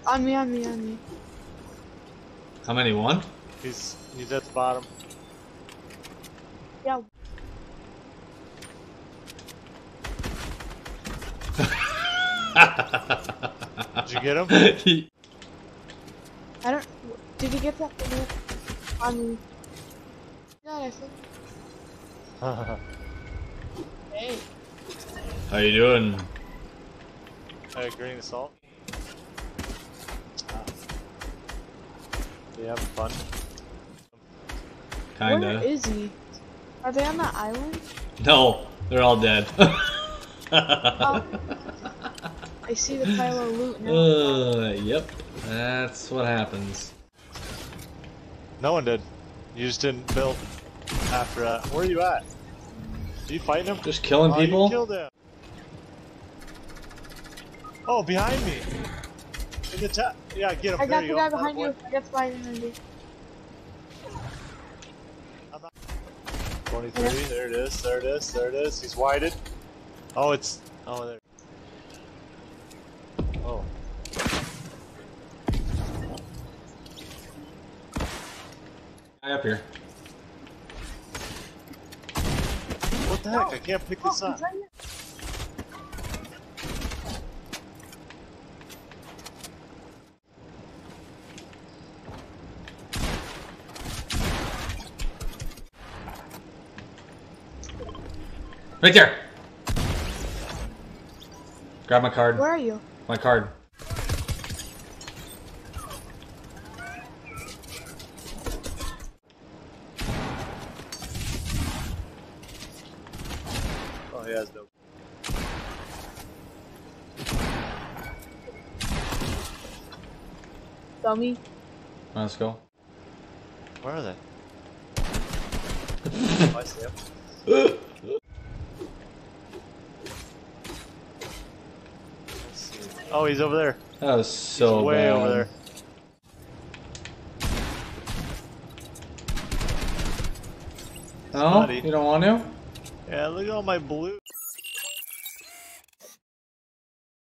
On me, on me, on me. How many? One? He's at the bottom. Yeah. Did you get him? I don't. Did you get that thing on me? God, I think. Hey. How you doing? Green assault. You having fun? Kinda. Where is he? Are they on that island? No, they're all dead. Oh. I see the pile of loot now. Yep. That's what happens. No one did. You just didn't build after that. Where are you at? Are you fighting him? Just killing You people? killed him. Oh, behind me. In the top. Yeah, get him. I got There the you guy go. behind you. That's why I didn't do. 23. There it is. There it is. There it is. He's whited. Oh, it's. Oh, there. Oh. Guy up here. What the heck? I can't pick this up. Right there! Grab my card. Where are you? My card. Oh, he has no. Dummy. Let's go. Where are they? Oh, I see him. Oh, he's over there. That was so He's way bad. over there. No? Buddy. You don't want to? Yeah, look at all my blue.